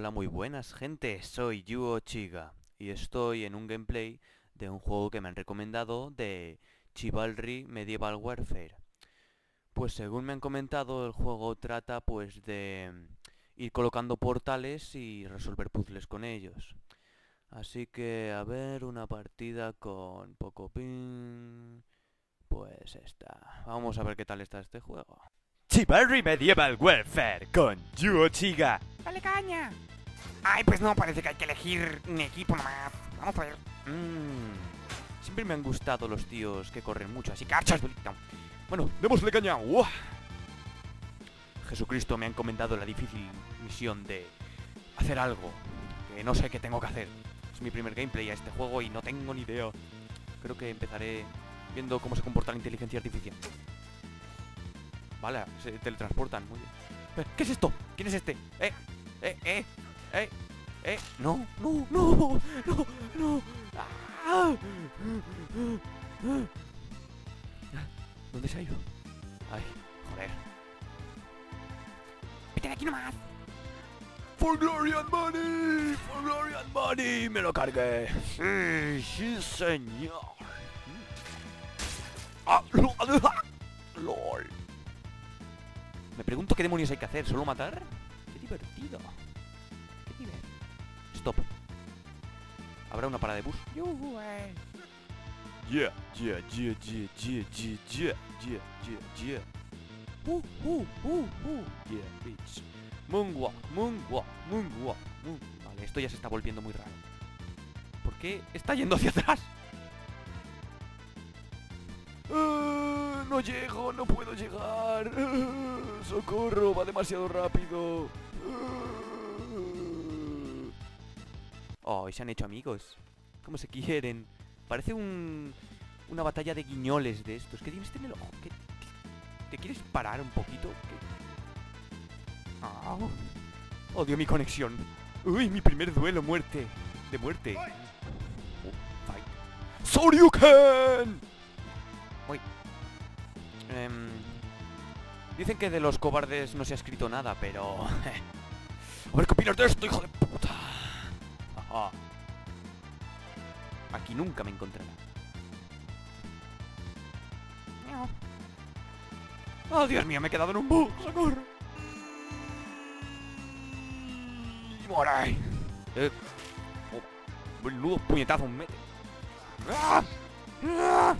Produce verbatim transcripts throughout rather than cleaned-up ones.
Hola, muy buenas gente, soy Yuo Chiga y estoy en un gameplay de un juego que me han recomendado de Chivalry Medieval Warfare. Pues según me han comentado, el juego trata pues de ir colocando portales y resolver puzzles con ellos. Así que a ver, una partida con poco ping... Pues esta. Vamos a ver qué tal está este juego. Chivalry Medieval Warfare con Yuo Chiga. ¡Dale caña! Ay, pues no, parece que hay que elegir un equipo nomás. Vamos a ver. Mmm... Siempre me han gustado los tíos que corren mucho, así que Carchas, bolita. bueno, démosle caña. ¡Uah! Jesucristo, me han encomendado la difícil misión de hacer algo que no sé qué tengo que hacer. Es mi primer gameplay a este juego y no tengo ni idea. Creo que empezaré viendo cómo se comporta la inteligencia artificial. Vale, se teletransportan, muy bien. Eh, ¿Qué es esto? ¿Quién es este? Eh, eh, eh, eh, eh. No, no, no, no, no. ¡Ah! ¿Dónde se ha ido? Ay, joder. Vete de aquí nomás. For glory and money, for glory and money, me lo cargué. Sí, sí, señor. Ah, lo- LOL. Me pregunto qué demonios hay que hacer, ¿solo matar? Qué divertido. Qué divertido. Stop. ¿Habrá una parada de bus? Yuhu, eh. Yeah, yeah, yeah, yeah, yeah, yeah, yeah, yeah, yeah, yeah. Uh, uh, uh, uh, yeah, bitch. Moonwalk, moonwalk, moonwalk, moon... Vale, esto ya se está volviendo muy raro. ¿Por qué está yendo hacia atrás? Ah, no llego, no puedo llegar. Ah, socorro, va demasiado rápido. Oh, y se han hecho amigos. ¿Cómo se quieren? Parece un... una batalla de guiñoles de estos. ¿Qué tienes en el ojo? ¿Qué, qué- ¿Te quieres parar un poquito? ¿Qué? Ah. Odio mi conexión. Uy, mi primer duelo, muerte. De muerte. Oh, fight. ¡Soryuken! Uy. Em, dicen que de los cobardes no se ha escrito nada, pero... A ver qué opinas de esto, hijo de puta. Ajá. Aquí nunca me encontrará. Miau. ¡Oh, Dios mío! Me he quedado en un bug. ¡Socorro! ¡Moray! Eh, oh, menudo puñetazo me mete. ¡Ah! ¡Ah!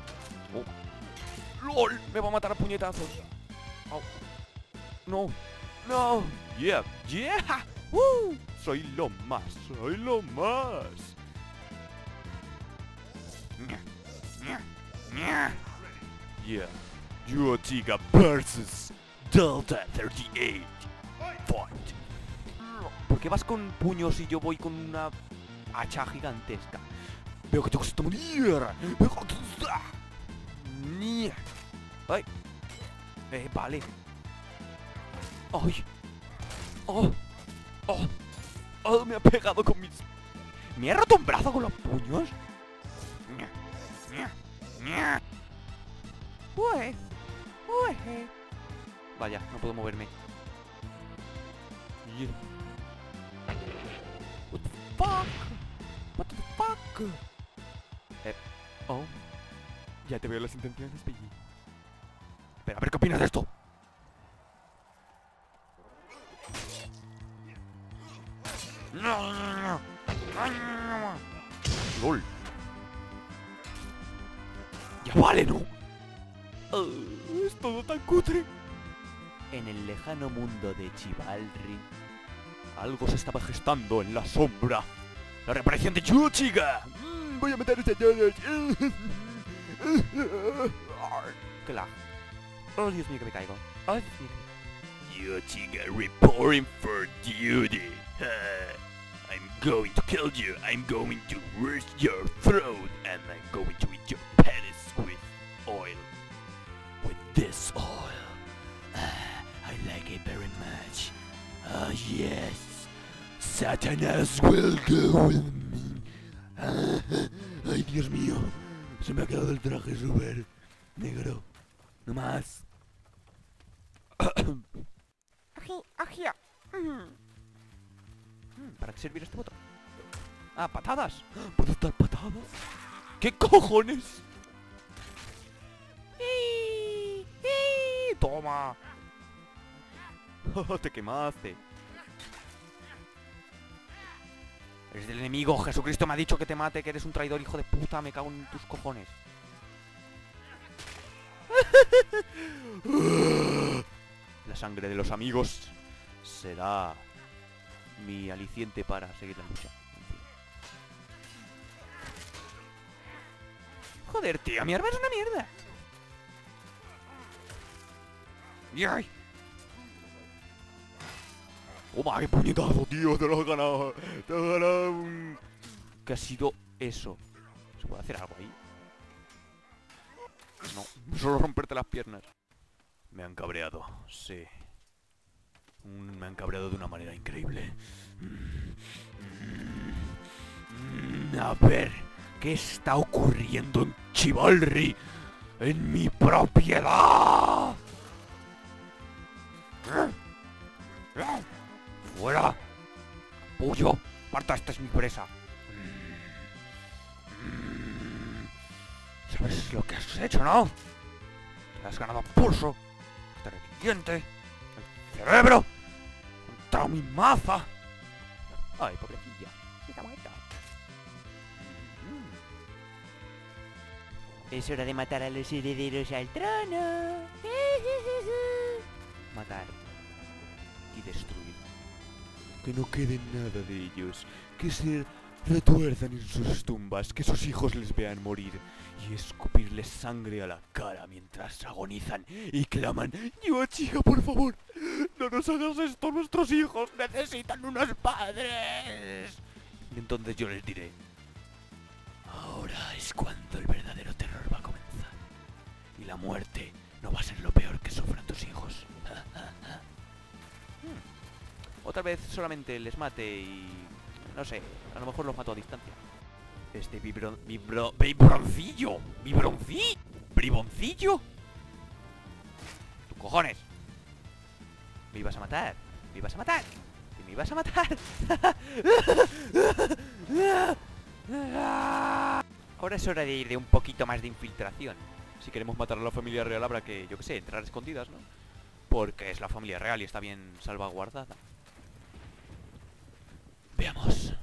Oh. ¡Lol! Me va a matar a puñetazos. Au. No. No. Yeah. Yeah. ¡Uh! Soy lo más. Soy lo más. Ña, ña, ña. Yeah. Yuo Chiga versus Delta treinta y ocho. Fight. ¿Por qué vas con puños y yo voy con una hacha gigantesca? Veo que te gusta morir. Veo que te gusta. Ni- Ay. Eh, vale. Ay. Oh. Oh. Oh, me ha pegado con mis... ¿Me ha roto un brazo con los puños? Ña, ña, ña. Ue, ue. Vaya, no puedo moverme. Yeah. What the fuck? What the fuck? Eh, oh. Ya te veo las intenciones, Piggy. Espera, a ver qué opinas de esto. No, no, no. Ay, no. LOL. Ya vale, ¿no? Ah, es todo tan cutre. En el lejano mundo de Chivalry, algo se estaba gestando en la sombra. La reaparición de Yuo Chiga. Mm, voy a meter este señores. Qué lag. Oh, Dios mío, que me caigo. Oh, Dios mío. Yuo Chiga reporting for duty. Uh, I'm going to kill you. I'm going to burst your throat, and I'm going to eat your penis with oil. With this oil. Ah, I like it very much. Oh yes. Satanás will go with me. Ah, ay, Dios mío. Se me ha quedado el traje súper negro. No más. Ají, ají. Mm. ¿Para qué servirá este botón? Ah, patadas. ¿Puedo dar patadas? ¿Qué cojones? ¡Ii! ¡Ii! ¡Toma! ¡Te quemaste! Eres del enemigo. Jesucristo me ha dicho que te mate, que eres un traidor, hijo de puta. Me cago en tus cojones. La sangre de los amigos será mi aliciente para seguir la lucha. Joder, tío, mi arma es una mierda. ¡Yay! ¡Toma, qué puñetazo, tío! ¡Te lo has ganado! ¡Te has ganado un... ¿Qué ha sido eso? ¿Se puede hacer algo ahí? No, solo romperte las piernas. Me han cabreado, sí. Mm, me han cabreado de una manera increíble. Mm, mm, a ver, ¿qué está ocurriendo en Chivalry? ¡En mi propiedad! ¡Fuera! ¡Puyo! ¡Parta, esta es mi presa! ¿Sabes lo que has hecho, no? Te has ganado pulso, diente, el cerebro, contra mi maza. Ay, pobrecilla, está muerta. Es hora de matar a los herederos al trono. Matar y destruir. Que no quede nada de ellos. Que se retuerzan en sus tumbas. Que sus hijos les vean morir. Y escupirles sangre a la cara mientras agonizan y claman: ¡Yo, chica, por favor! ¡No nos hagas esto! ¡Nuestros hijos necesitan unos padres! Y entonces yo les diré: ahora es cuando el verdadero terror va a comenzar. Y la muerte no va a ser lo peor que sufran tus hijos. hmm. Otra vez solamente les mate y... no sé, a lo mejor los mato a distancia. Este vibron... vibro... vibroncillo. ¿Vibroncillo? ¿Briboncillo? ¡Tus cojones! ¿Me ibas a matar? ¿Me ibas a matar? ¿Me ibas a matar? Ahora es hora de ir de un poquito más de infiltración. Si queremos matar a la familia real habrá que, yo qué sé, entrar escondidas, ¿no? Porque es la familia real y está bien salvaguardada. Veamos.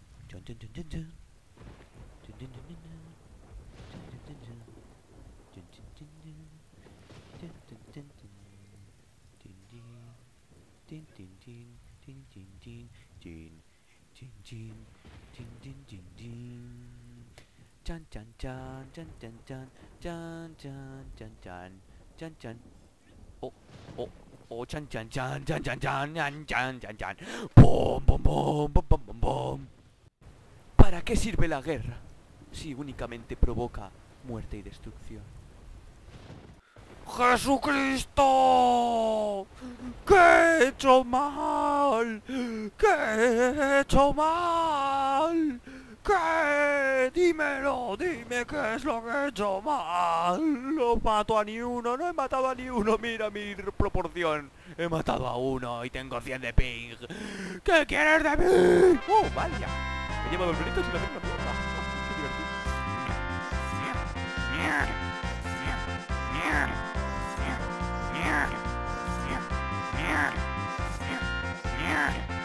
Chan chan chan chan chan chan chan chan chan chan chan chan. Oh oh oh chan chan chan chan chan chan chan chan chan chan. Bom bom bom bom bom bom bom. ¿Para qué sirve la guerra si únicamente provoca muerte y destrucción? ¡Jesucristo! ¿Qué he hecho mal? ¿Qué he hecho mal? ¿Qué? Dímelo, dime qué es lo que he hecho mal. No mato a ni uno, no he matado a ni uno. Mira mi proporción. He matado a uno y tengo cien de ping. ¿Qué quieres de mí? ¡Oh, vaya! Me he llevado el pelito sin hacer una mierda. ¡Qué divertido! Yeah.